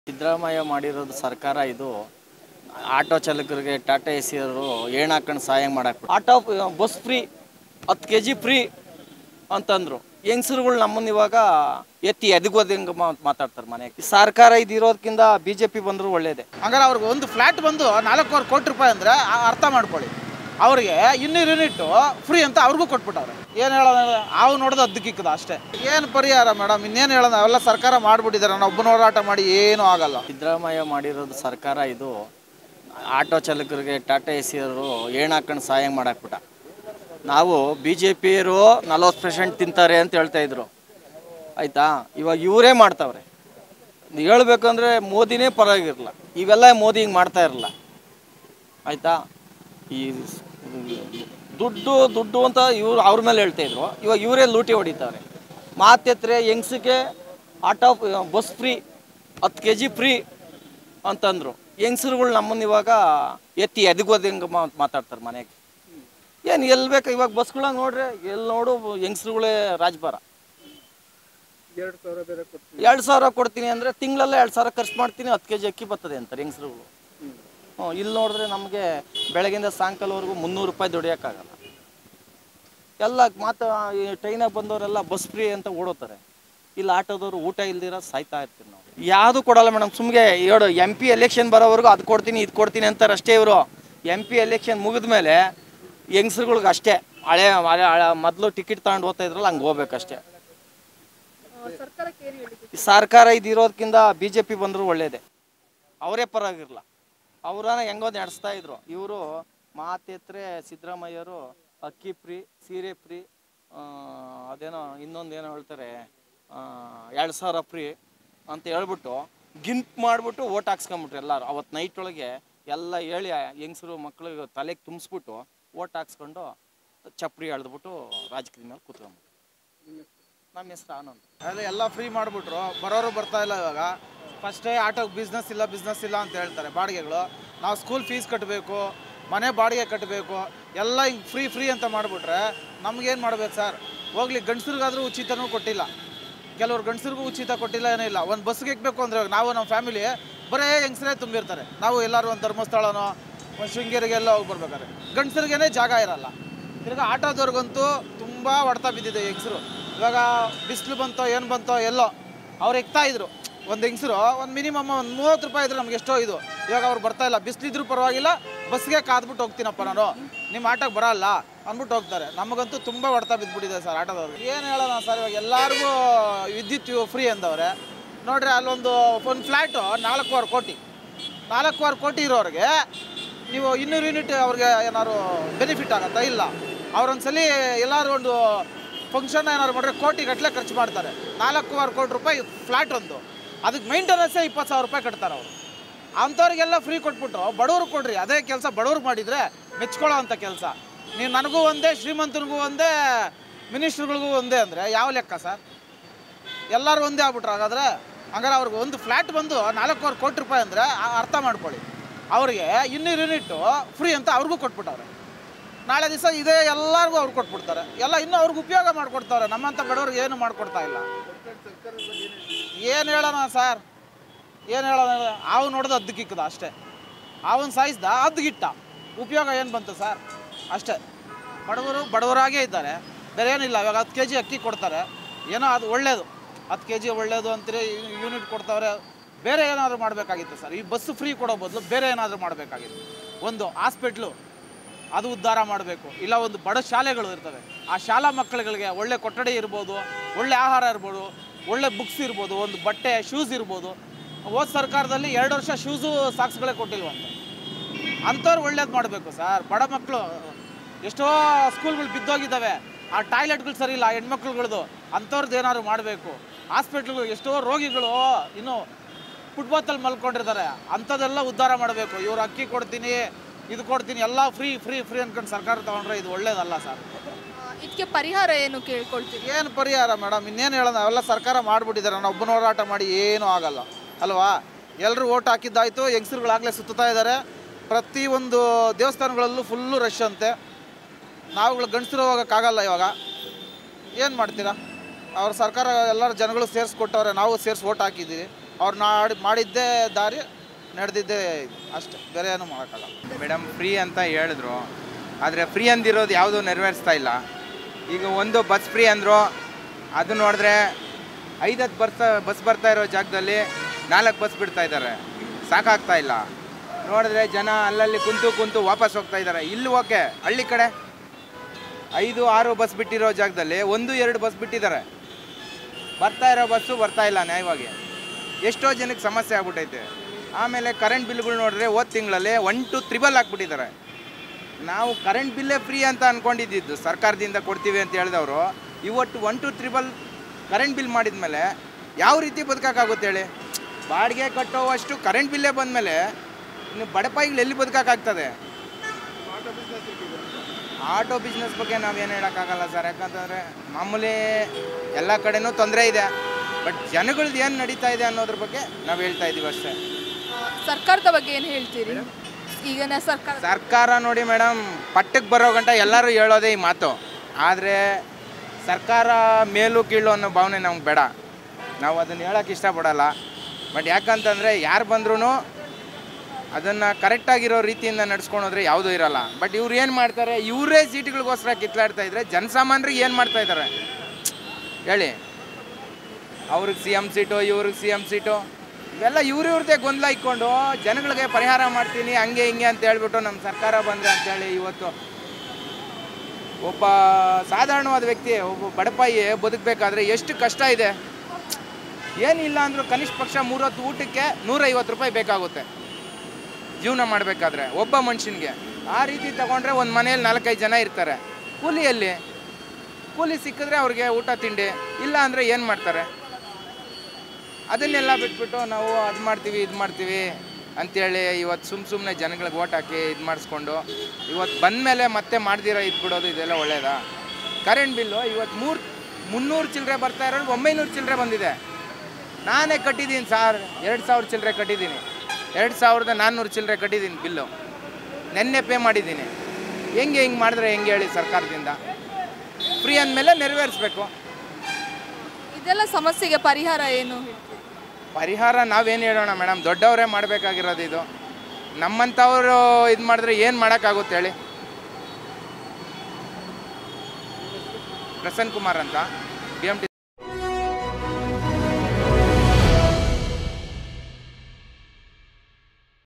ಸಿದ್ದರಾಮಯ್ಯ ಮಾಡಿರೋದು ಸರ್ಕಾರ ಇದು ಆಟೋ ಚಾಲಕರಿಗೆ ಟಾಟಾ ಎಸಿ ಅವರು ಏಣ್ ಹಾಕೊಂಡು ಸಹಾಯ ಮಾಡಕ್ಕೆ auto bus free 10 kg free ಅಂತಂದ್ರು. ಹೆಂಗಸರುಗಳು ನಮ್ಮನ್ನ ಇವಾಗ ಎತ್ತಿ ಎದಗೋದಂಗೆ ಮಾತಾಡ್ತಾರೆ. ಮನೆಗೆ ಸರ್ಕಾರ ಇದಿರೋದಕ್ಕಿಂತ BJP ಬಂದರೂ ಒಳ್ಳೇದೇ. ಹಂಗಾರೆ ಅವ್ರಿಗೆ ಒಂದು ಫ್ಲಾಟ್ ಬಂದು 4,500 ಕೋಟಿ ರೂಪಾಯಿ ಅಂದರೆ ಅರ್ಥ ಮಾಡ್ಕೊಳ್ಳಿ. ಅವ್ರಿಗೆ 200 ಯೂನಿಟ್ ಫ್ರೀ ಅಂತ ಅವ್ರಿಗೂ ಕೊಟ್ಬಿಟ್ಟವ್ರೆ. ಏನು ಹೇಳೋಣ, ಅವು ನೋಡೋದು ಅದ್ದಕ್ಕಿಕ್ಕದ ಅಷ್ಟೇ. ಏನು ಪರಿಹಾರ ಮೇಡಮ್, ಇನ್ನೇನು ಹೇಳೋಣ, ಅವೆಲ್ಲ ಸರ್ಕಾರ ಮಾಡಿಬಿಟ್ಟಿದ್ದಾರೆ. ನಾವು ಒಬ್ಬನ ಹೋರಾಟ ಮಾಡಿ ಏನೂ ಆಗಲ್ಲ. ಸಿದ್ದರಾಮಯ್ಯ ಮಾಡಿರೋದು ಸರ್ಕಾರ ಇದು ಆಟೋ ಚಾಲಕರಿಗೆ ಟಾಟಾ ಎಸಿ ಅವರು ಏಣ್ ಹಾಕೊಂಡು ಸಹಾಯ ಮಾಡಾಕ್ಬಿಟ್ಟ. ನಾವು BJPಯರು 40% ತಿಂತಾರೆ ಅಂತ ಹೇಳ್ತಾ ಇದ್ರು, ಆಯಿತಾ. ಇವಾಗ ಇವರೇ ಮಾಡ್ತಾವ್ರೆ. ಹೇಳ್ಬೇಕಂದ್ರೆ ಮೋದಿನೇ ಪರವಾಗಿರಲ್ಲ, ಇವೆಲ್ಲ ಮೋದಿ ಹಿಂಗೆ ಮಾಡ್ತಾ ಇರಲ್ಲ, ಆಯಿತಾ. ಈ ದುಡ್ಡು ಅಂತ ಇವ್ರು ಅವ್ರ ಮೇಲೆ ಹೇಳ್ತಾ ಇದ್ರು, ಇವಾಗ ಇವರೇ ಲೂಟಿ ಹೊಡಿತಾರೆ. ಮಾತೆತ್ರೆ ಹೆಂಗ್ಸಿಗೆ auto bus free 10 kg free ಅಂತಂದರು. ಹೆಂಗಸರುಗಳು ನಮ್ಮನ್ನ ಇವಾಗ ಎತ್ತಿ ಎದಗೋದಂಗೆ ಮಾತಾಡ್ತಾರೆ. ಮನೆಗೆ ಏನು ಎಲ್ಲಿ ಬೇಕು ಇವಾಗ ಬಸ್ಗಳಾಗ ನೋಡ್ರಿ, ಎಲ್ಲಿ ನೋಡು ಹೆಂಗಸರುಗಳೇ ರಾಜಭಾರ. 2,000 ಕೊಡ್ತೀನಿ ಅಂದರೆ ತಿಂಗಳಲ್ಲೇ 2,000 ಖರ್ಚು ಮಾಡ್ತೀನಿ, 10 kg ಅಕ್ಕಿ ಬರ್ತದೆ ಅಂತಾರೆ ಹೆಂಗಸರುಗಳು. ಇಲ್ಲಿ ನೋಡಿದ್ರೆ ನಮಗೆ ಬೆಳಗಿಂದ ಸಾಯಂಕಾಲವರೆಗೂ 300 ರೂಪಾಯಿ ದುಡಿಯೋಕ್ಕಾಗಲ್ಲ. ಎಲ್ಲ ಮಾತು ಟ್ರೈನಾಗ ಬಂದವರೆಲ್ಲ ಬಸ್ ಫ್ರೀ ಅಂತ ಓಡೋತಾರೆ. ಇಲ್ಲಿ ಆಟೋದವರು ಊಟ ಇಲ್ದಿರ ಸಾಯ್ತಾ ಇರ್ತೀವಿ ನಾವು. ಯಾವುದು ಕೊಡಲ್ಲ ಮೇಡಮ್. ಸುಮ್ಗೆ ಹೇಳು MP ಎಲೆಕ್ಷನ್ ಬರೋವರೆಗೂ ಅದು ಕೊಡ್ತೀನಿ ಇದು ಕೊಡ್ತೀನಿ ಅಂತಾರೆ ಅಷ್ಟೇ ಇವರು. MP ಎಲೆಕ್ಷನ್ ಮುಗಿದ ಮೇಲೆ ಹೆಂಗಸ್ರುಗಳ್ಗೆ ಅಷ್ಟೇ ಹಳೆ ಮೊದಲು ಟಿಕೆಟ್ ತಗೊಂಡು ಹೋಗ್ತಾ ಇದ್ರಲ್ಲ ಹಂಗೆ ಹೋಗ್ಬೇಕಷ್ಟೇ. ಸರ್ಕಾರ ಇದಿರೋದಕ್ಕಿಂತ BJP ಬಂದರೂ ಒಳ್ಳೇದೇ. ಅವರೇ ಪರವಾಗಿರಲ್ಲ, ಅವ್ರನ್ನ ಹೆಂಗೋ ನಡೆಸ್ತಾ ಇದ್ರು. ಇವರು ಮಾತೆತ್ರೆ ಸಿದ್ದರಾಮಯ್ಯರು ಅಕ್ಕಿ ಫ್ರೀ, ಸೀರೆ ಫ್ರೀ, ಅದೇನೋ ಇನ್ನೊಂದು ಏನೋ ಹೇಳ್ತಾರೆ 2,000 ಫ್ರೀ ಅಂತ ಹೇಳ್ಬಿಟ್ಟು ಗಿಂಪ್ ಮಾಡಿಬಿಟ್ಟು ಓಟ್ ಹಾಕ್ಸ್ಕೊಂಬಿಟ್ರು ಎಲ್ಲರೂ. ಅವತ್ತು ನೈಟ್ ಒಳಗೆ ಎಲ್ಲ ಹೇಳಿ ಹೆಂಗಸರು ಮಕ್ಳಿಗೆ ತಲೆಗೆ ತುಂಬಿಸ್ಬಿಟ್ಟು ಓಟ್ ಹಾಕ್ಸ್ಕೊಂಡು ಚಪ್ರಿ ಎಳೆದ್ಬಿಟ್ಟು ರಾಜಕೀಯದ ಮೇಲೆ ಕೂತ್ಕೊಂಡ್ಬಿಟ್ಟು. ನಮ್ಮ ಹೆಸರು ಆನಂದ್. ಅಲ್ಲಿ ಎಲ್ಲ ಫ್ರೀ ಮಾಡಿಬಿಟ್ರು, ಬರೋರು ಬರ್ತಾ ಇಲ್ಲ. ಇವಾಗ ಫಸ್ಟೇ ಆಟೋಗೆ ಬಿಸ್ನೆಸ್ ಇಲ್ಲ ಅಂತ ಹೇಳ್ತಾರೆ. ಬಾಡಿಗೆಗಳು ನಾವು ಸ್ಕೂಲ್ ಫೀಸ್ ಕಟ್ಟಬೇಕು, ಮನೆ ಬಾಡಿಗೆ ಕಟ್ಟಬೇಕು, ಎಲ್ಲ ಹಿಂಗೆ ಫ್ರೀ ಅಂತ ಮಾಡಿಬಿಟ್ರೆ ನಮಗೇನು ಮಾಡ್ಬೇಕು ಸರ್? ಹೋಗ್ಲಿ, ಗಂಡಸ್ರಿಗಾದ್ರೂ ಉಚಿತನೂ ಕೊಟ್ಟಿಲ್ಲ, ಕೆಲವ್ರು ಗಂಡಸ್ರಿಗೂ ಉಚಿತ ಕೊಟ್ಟಿಲ್ಲ, ಏನೂ ಇಲ್ಲ. ಒಂದು ಬಸ್ಗೆ ಇಕ್ಬೇಕು ಅಂದರೆ ನಾವು ನಮ್ಮ ಫ್ಯಾಮಿಲಿ ಬರೇ ಹೆಂಗಸರೇ ತುಂಬಿರ್ತಾರೆ. ನಾವು ಎಲ್ಲರೂ ಒಂದು ಧರ್ಮಸ್ಥಳನೋ ಒಂದು ಶೃಂಗೇರಿಗೆಲ್ಲ ಹೋಗಿ ಬರ್ಬೇಕಾದ್ರೆ ಗಂಡಸ್ರಿಗೇ ಜಾಗ ಇರಲ್ಲ. ತಿರ್ಗಿ ಆಟೋದವ್ರಿಗಂತೂ ತುಂಬ ಹೊಡ್ತಾ ಬಿದ್ದಿದೆ ಹೆಂಗಸರು. ಇವಾಗ ಬಿಸಿಲು ಬಂತೋ ಏನು ಬಂತೋ ಎಲ್ಲೋ ಅವ್ರು ಇಕ್ತಾಯಿದ್ರು. ಒಂದು ಹೆಂಗಸರು ಒಂದು ಮಿನಿಮಮ್ ಒಂದು 30 ರೂಪಾಯಿ ಇದ್ರೆ ನಮ್ಗೆ ಎಷ್ಟೋ ಇದು. ಇವಾಗ ಅವ್ರು ಬರ್ತಾ ಇಲ್ಲ, ಬಿಸಿಲಿದ್ರೂ ಪರವಾಗಿಲ್ಲ, ಬಸ್ಗೆ ಕಾದ್ಬಿಟ್ಟು ಹೋಗ್ತೀನಪ್ಪ ನಾನು, ನಿಮ್ಮ ಆಟೋಗೆ ಬರಲ್ಲ ಅಂದ್ಬಿಟ್ಟು ಹೋಗ್ತಾರೆ. ನಮಗಂತೂ ತುಂಬ ಹೊಡ್ತಾ ಬಿದ್ದುಬಿಟ್ಟಿದೆ ಸರ್ ಆಟೋದವ್ರು. ಏನು ಹೇಳೋಣ ಸರ್, ಇವಾಗ ಎಲ್ಲರಿಗೂ ವಿದ್ಯುತ್ ಫ್ರೀ ಅಂದವ್ರೆ ನೋಡ್ರಿ. ಅಲ್ಲೊಂದು ಫ್ಲ್ಯಾಟು 4,600 ಕೋಟಿ ಇರೋರಿಗೆ ನೀವು 200 ಯೂನಿಟ್ ಅವ್ರಿಗೆ ಏನಾದ್ರು ಬೆನಿಫಿಟ್ ಆಗುತ್ತಾ? ಇಲ್ಲ. ಅವ್ರೊಂದ್ಸಲಿ ಎಲ್ಲರೂ ಒಂದು ಫಂಕ್ಷನ್ ಏನಾದ್ರು ಮಾಡಿದ್ರೆ ಕೋಟಿ ಗಟ್ಟಲೆ ಖರ್ಚು ಮಾಡ್ತಾರೆ. 4,600 ಕೋಟಿ ರೂಪಾಯಿ ಫ್ಲ್ಯಾಟ್ ಒಂದು, ಅದಕ್ಕೆ ಮೇಂಟೆನೆನ್ಸೇ 20,000 ರೂಪಾಯಿ ಕಟ್ತಾರೆ ಅವರು. ಅಂಥವ್ರಿಗೆಲ್ಲ ಫ್ರೀ ಕೊಟ್ಬಿಟ್ಟು ಬಡವ್ರಿಗೆ ಕೊಡ್ರಿ. ಅದೇ ಕೆಲಸ ಬಡವ್ರಿಗೆ ಮಾಡಿದರೆ ಮೆಚ್ಕೊಳ್ಳೋ ಅಂಥ ಕೆಲಸ. ನೀವು ನನಗೂ ಒಂದೇ, ಶ್ರೀಮಂತನಿಗೂ ಒಂದೇ, ಮಿನಿಸ್ಟ್ರುಗಳಿಗೂ ಒಂದೇ ಅಂದರೆ ಯಾವ ಲೆಕ್ಕ ಸರ್? ಎಲ್ಲರೂ ಒಂದೇ ಆಗ್ಬಿಟ್ರೆ ಹಂಗಾರೆ ಅವ್ರಿಗೆ ಒಂದು ಫ್ಲ್ಯಾಟ್ ಬಂದು 4,000 ಕೋಟಿ ರೂಪಾಯಿ ಅಂದರೆ ಅರ್ಥ ಮಾಡ್ಕೊಳ್ಳಿ. ಅವ್ರಿಗೆ 200 ಯೂನಿಟ್ ಫ್ರೀ ಅಂತ ಅವ್ರಿಗೂ ಕೊಟ್ಬಿಟ್ಟವ್ರೆ. ನಾಳೆ ದಿವಸ ಇದೇ ಎಲ್ಲರಿಗೂ ಅವ್ರು ಕೊಟ್ಬಿಡ್ತಾರೆ. ಎಲ್ಲ ಇನ್ನೂ ಅವ್ರಿಗೆ ಉಪಯೋಗ ಮಾಡಿಕೊಡ್ತಾರೆ. ನಮ್ಮಂಥ ಬಡವ್ರಿಗೆ ಏನು ಮಾಡಿಕೊಡ್ತಾ ಇಲ್ಲ. ಏನು ಹೇಳೋಣ ಸರ್, ಏನು ಹೇಳೋಣ, ಅವು ನೋಡೋದು ಅದ್ದಕ್ಕಿಕ್ಕದ ಅಷ್ಟೇ. ಅವನು ಸಾಯಿಸ್ದ ಅದ್ಗಿಟ್ಟ, ಉಪಯೋಗ ಏನು ಬಂತು ಸರ್? ಅಷ್ಟೇ. ಬಡವರಾಗೇ ಇದ್ದಾರೆ, ಬೇರೆ ಏನಿಲ್ಲ. ಇವಾಗ 10 kg ಅಕ್ಕಿ ಕೊಡ್ತಾರೆ, ಏನೋ ಅದು ಒಳ್ಳೇದು. 10 kg ಒಳ್ಳೇದು ಅಂತೀರಿ, ಯೂನಿಟ್ ಕೊಡ್ತಾವ್ರೆ. ಬೇರೆ ಏನಾದರೂ ಮಾಡಬೇಕಾಗಿತ್ತು ಸರ್. ಈ ಬಸ್ಸು ಫ್ರೀ ಕೊಡೋ ಬದಲು ಬೇರೆ ಏನಾದರೂ ಮಾಡಬೇಕಾಗಿತ್ತು. ಒಂದು ಹಾಸ್ಪಿಟ್ಲು ಅದು ಉದ್ಧಾರ ಮಾಡಬೇಕು. ಇಲ್ಲ ಒಂದು ಬಡ ಶಾಲೆಗಳು ಇರ್ತವೆ, ಆ ಶಾಲಾ ಮಕ್ಕಳುಗಳಿಗೆ ಒಳ್ಳೆ ಕೊಠಡಿ ಇರ್ಬೋದು, ಒಳ್ಳೆ ಆಹಾರ ಇರ್ಬೋದು, ಒಳ್ಳೆ ಬುಕ್ಸ್ ಇರ್ಬೋದು, ಒಂದು ಬಟ್ಟೆ ಶೂಸ್ ಇರ್ಬೋದು. ಹೋದ ಸರ್ಕಾರದಲ್ಲಿ 2 ವರ್ಷ ಶೂಸು ಸಾಕ್ಸ್ಗಳೇ ಕೊಟ್ಟಿಲ್ವಂತೆ. ಅಂಥವ್ರು ಒಳ್ಳೇದು ಮಾಡಬೇಕು ಸರ್. ಬಡ ಮಕ್ಕಳು ಎಷ್ಟೋ ಸ್ಕೂಲ್ಗಳು ಬಿದ್ದೋಗಿದ್ದಾವೆ, ಆ ಟಾಯ್ಲೆಟ್ಗಳು ಸರಿ ಇಲ್ಲ ಹೆಣ್ಮಕ್ಳುಗಳದು, ಅಂಥವ್ರದ್ದು ಏನಾದ್ರು ಮಾಡಬೇಕು. ಹಾಸ್ಪಿಟ್ಲ್ಗಳು ಎಷ್ಟೋ ರೋಗಿಗಳು ಇನ್ನೂ ಫುಟ್ಪಾತಲ್ಲಿ ಮಲ್ಕೊಂಡಿರ್ತಾರೆ, ಅಂಥದ್ದೆಲ್ಲ ಉದ್ಧಾರ ಮಾಡಬೇಕು. ಇವ್ರು ಅಕ್ಕಿ ಕೊಡ್ತೀನಿ, ಇದು ಕೊಡ್ತೀನಿ, ಎಲ್ಲ ಫ್ರೀ ಅನ್ಕೊಂಡು ಸರ್ಕಾರ ತೊಗೊಂಡ್ರೆ ಇದು ಒಳ್ಳೇದಲ್ಲ ಸರ್. ಇದಕ್ಕೆ ಪರಿಹಾರ ಏನು ಕೇಳ್ಕೊಳ್ತೀವಿ? ಏನು ಪರಿಹಾರ ಮೇಡಮ್, ಇನ್ನೇನು ಹೇಳೋಣ, ಅವೆಲ್ಲ ಸರ್ಕಾರ ಮಾಡಿಬಿಟ್ಟಿದ್ದಾರೆ. ನಾವು ಒಬ್ಬನ ಹೋರಾಟ ಮಾಡಿ ಏನೂ ಆಗಲ್ಲ ಅಲ್ವಾ? ಎಲ್ಲರೂ ಓಟ್ ಹಾಕಿದ್ದಾಯಿತು. ಹೆಂಗಸರುಗಳಾಗಲೇ ಸುತ್ತಾ ಇದ್ದಾರೆ. ಪ್ರತಿಯೊಂದು ದೇವಸ್ಥಾನಗಳಲ್ಲೂ ಫುಲ್ಲು ರಶ್ ಅಂತೆ. ನಾವುಗಳು ಗಂಡಸರು ಹೋಗೋಕ್ಕಾಗಲ್ಲ. ಇವಾಗ ಏನು ಮಾಡ್ತೀರಾ? ಅವ್ರ ಸರ್ಕಾರ ಎಲ್ಲರೂ ಜನಗಳು ಸೇರಿಸ್ಕೊಟ್ಟವ್ರೆ, ನಾವು ಸೇರಿಸಿ ಓಟ್ ಹಾಕಿದ್ದೀವಿ. ಅವ್ರು ಮಾಡಿದ್ದೇ ದಾರಿ ನಡೆದಿದ್ದೇ ಅಷ್ಟೇ, ಬೇರೆ ಏನೂ ಮಾಡೋಕ್ಕಾಗಲ್ಲ. ಮೇಡಮ್ ಫ್ರೀ ಅಂತ ಹೇಳಿದ್ರು, ಆದರೆ ಫ್ರೀ ಅಂದಿರೋದು ಯಾವುದೂ ನೆರವೇರಿಸ್ತಾ ಇಲ್ಲ. ಈಗ ಒಂದು ಬಸ್ ಫ್ರೀ ಅಂದರು, ಅದು ನೋಡಿದ್ರೆ 5-10 ಬಸ್ ಬರ್ತಾ ಇರೋ ಜಾಗದಲ್ಲಿ 4 ಬಸ್ ಬಿಡ್ತಾ ಇದ್ದಾರೆ. ಸಾಕಾಗ್ತಾ ಇಲ್ಲ. ನೋಡಿದ್ರೆ ಜನ ಅಲ್ಲಲ್ಲಿ ಕುಂತು ವಾಪಸ್ ಹೋಗ್ತಾ ಇದ್ದಾರೆ. ಇಲ್ಲಿ ಓಕೆ, ಹಳ್ಳಿ ಕಡೆ 5-6 ಬಸ್ ಬಿಟ್ಟಿರೋ ಜಾಗದಲ್ಲಿ 1-2 ಬಸ್ ಬಿಟ್ಟಿದ್ದಾರೆ. ಬರ್ತಾ ಇರೋ ಬಸ್ಸು ಬರ್ತಾ ಇಲ್ಲ ನ್ಯಾಯವಾಗಿ. ಎಷ್ಟೋ ಜನಕ್ಕೆ ಸಮಸ್ಯೆ ಆಗ್ಬಿಟ್ಟೈತೆ. ಆಮೇಲೆ ಕರೆಂಟ್ ಬಿಲ್ಗಳು ನೋಡಿದ್ರೆ ಹೋದ ತಿಂಗಳಲ್ಲಿ 1 to 3 ಹಾಕ್ಬಿಟ್ಟಿದ್ದಾರೆ. ನಾವು ಕರೆಂಟ್ ಬಿಲ್ಲೇ ಫ್ರೀ ಅಂತ ಅಂದ್ಕೊಂಡಿದ್ದು, ಸರ್ಕಾರದಿಂದ ಕೊಡ್ತೀವಿ ಅಂತ ಹೇಳಿದವರು ಇವತ್ತು 1 to 3 ಕರೆಂಟ್ ಬಿಲ್ ಮಾಡಿದ ಮೇಲೆ ಯಾವ ರೀತಿ ಬದುಕೋಕ್ಕಾಗುತ್ತೆ ಹೇಳಿ? ಬಾಡಿಗೆ ಕಟ್ಟೋವಷ್ಟು ಕರೆಂಟ್ ಬಿಲ್ಲೇ ಬಂದಮೇಲೆ ಇನ್ನು ಬಡಪಾಯಿಗಳು ಎಲ್ಲಿ ಬದುಕೋಕ್ಕಾಗ್ತದೆ? ಆಟೋ ಬಿಸ್ನೆಸ್ ಬಗ್ಗೆ ನಾವೇನು ಹೇಳೋಕ್ಕಾಗಲ್ಲ ಸರ್, ಯಾಕಂತಂದರೆ ಮಾಮೂಲಿ ಎಲ್ಲ ಕಡೆನೂ ತೊಂದರೆ ಇದೆ. ಬಟ್ ಜನಗಳದ್ದು ಏನು ನಡೀತಾ ಇದೆ ಅನ್ನೋದ್ರ ಬಗ್ಗೆ ನಾವು ಹೇಳ್ತಾ ಇದ್ದೀವಿ ಅಷ್ಟೇ. ಸರ್ಕಾರದ ಬಗ್ಗೆ ಏನು ಹೇಳ್ತೀರಿ? ಈಗಿನ ಸರ್ಕಾರ ನೋಡಿ ಮೇಡಮ್, ಪಟ್ಟಕ್ಕೆ ಬರೋ ಗಂಟ ಎಲ್ಲರೂ ಹೇಳೋದೇ ಈ ಮಾತು. ಆದರೆ ಸರ್ಕಾರ ಮೇಲು ಕೀಳು ಅನ್ನೋ ಭಾವನೆ ನಮ್ಗೆ ಬೇಡ. ನಾವು ಅದನ್ನು ಹೇಳೋಕ್ಕೆ ಇಷ್ಟಪಡಲ್ಲ. ಬಟ್ ಯಾಕಂತಂದರೆ ಯಾರು ಬಂದ್ರೂ ಅದನ್ನು ಕರೆಕ್ಟಾಗಿರೋ ರೀತಿಯಿಂದ ನಡ್ಸ್ಕೊಂಡೋದ್ರೆ ಯಾವುದೂ ಇರೋಲ್ಲ. ಬಟ್ ಇವ್ರು ಏನು ಮಾಡ್ತಾರೆ, ಇವರೇ ಸೀಟ್ಗಳಿಗೋಸ್ಕರ ಕಿತ್ಲಾಡ್ತಾ ಇದ್ರೆ ಜನಸಾಮಾನ್ಯರಿಗೆ ಏನು ಮಾಡ್ತಾ ಇದ್ದಾರೆ ಹೇಳಿ? ಅವ್ರಿಗೆ CM ಸೀಟು, ಇವ್ರಿಗೆ CM ಸೀಟು, ಇವೆಲ್ಲ ಇವ್ರದ್ದೇ ಗೊಂದಲ ಇಕ್ಕೊಂಡು ಜನಗಳಿಗೆ ಪರಿಹಾರ ಮಾಡ್ತೀನಿ ಹಂಗೆ ಹಿಂಗೆ ಅಂತ ಹೇಳ್ಬಿಟ್ಟು ನಮ್ಮ ಸರ್ಕಾರ ಬಂದರೆ ಅಂತೇಳಿ ಇವತ್ತು ಒಬ್ಬ ಸಾಧಾರಣವಾದ ವ್ಯಕ್ತಿ, ಒಬ್ಬ ಬಡಪಾಯಿ ಬದುಕಬೇಕಾದ್ರೆ ಎಷ್ಟು ಕಷ್ಟ ಇದೆ. ಏನಿಲ್ಲ ಅಂದರೂ ಕನಿಷ್ಠ ಪಕ್ಷ 3 ಹೊತ್ತು ಊಟಕ್ಕೆ 150 ರೂಪಾಯಿ ಬೇಕಾಗುತ್ತೆ ಜೀವನ ಮಾಡಬೇಕಾದ್ರೆ ಒಬ್ಬ ಮನುಷ್ಯನಿಗೆ. ಆ ರೀತಿ ತಗೊಂಡ್ರೆ ಒಂದು ಮನೆಯಲ್ಲಿ 4-5 ಜನ ಇರ್ತಾರೆ. ಕೂಲಿಯಲ್ಲಿ ಕೂಲಿ ಸಿಕ್ಕಿದ್ರೆ ಅವ್ರಿಗೆ ಊಟ ತಿಂಡಿ, ಇಲ್ಲ ಅಂದರೆ ಏನು ಮಾಡ್ತಾರೆ? ಅದನ್ನೆಲ್ಲ ಬಿಟ್ಬಿಟ್ಟು ನಾವು ಅದು ಮಾಡ್ತೀವಿ ಇದು ಮಾಡ್ತೀವಿ ಅಂಥೇಳಿ ಇವತ್ತು ಸುಮ್ಮನೆ ಜನಗಳಿಗೆ ಓಟ್ ಹಾಕಿ ಇದು ಮಾಡಿಸ್ಕೊಂಡು ಇವತ್ತು ಬಂದ ಮೇಲೆ ಮತ್ತೆ ಮಾಡ್ದಿರೋ ಇದು ಬಿಡೋದು, ಇದೆಲ್ಲ ಒಳ್ಳೆಯದಾ? ಕರೆಂಟ್ ಬಿಲ್ಲು ಇವತ್ತು 300 ಚಿಲ್ಲರೆ ಬರ್ತಾ ಇರೋದು 900 ಚಿಲ್ಲರೆ ಬಂದಿದೆ. ನಾನೇ ಕಟ್ಟಿದ್ದೀನಿ ಸರ್, 2000 ಚಿಲ್ಲರೆ ಕಟ್ಟಿದ್ದೀನಿ, 2400 ಚಿಲ್ಲರೆ ಕಟ್ಟಿದ್ದೀನಿ ಬಿಲ್ಲು. ನೆನ್ನೆ ಪೇ ಮಾಡಿದ್ದೀನಿ. ಹಿಂಗೆ ಮಾಡಿದ್ರೆ ಹೆಂಗೆ ಹೇಳಿ? ಸರ್ಕಾರದಿಂದ ಫ್ರೀ ಅಂದಮೇಲೆ ನೆರವೇರಿಸ್ಬೇಕು. ಇದೆಲ್ಲ ಸಮಸ್ಯೆಗೆ ಪರಿಹಾರ ಏನು? ಪರಿಹಾರ ನಾವೇನು ಹೇಳೋಣ ಮೇಡಮ್, ದೊಡ್ಡವರೇ ಮಾಡಬೇಕಾಗಿರೋದು ಇದು. ನಮ್ಮಂಥವ್ರು ಇದು ಮಾಡಿದ್ರೆ ಏನು ಮಾಡೋಕ್ಕಾಗುತ್ತೆ ಹೇಳಿ? ಪ್ರಸನ್ನ ಕುಮಾರ್ ಅಂತ, BMT